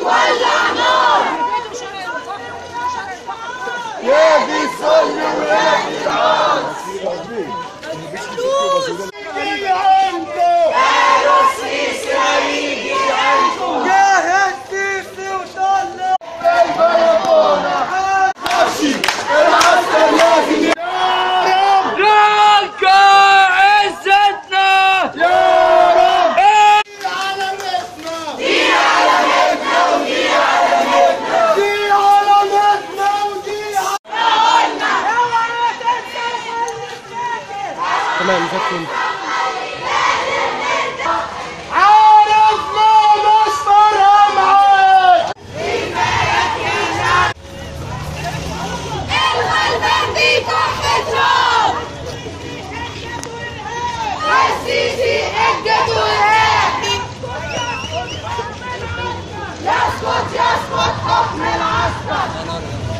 ولع نار يا دي الظلم ويا دي العار يجي عنده قالوا السيسي هيجي عنده جاهز سيسي وطلع البلكونة نفسي العسكر لازم يا رب لنكا عزتنا يا رب دي علامتنا دي علامتنا ودي علامتنا دي علامتنا ودي قلنا تمام زي الفل. عارفنا مصدرها معاك الغلبان دي تحت تراب السيسي اجد وهاب يسقط يسقط حكم العسكر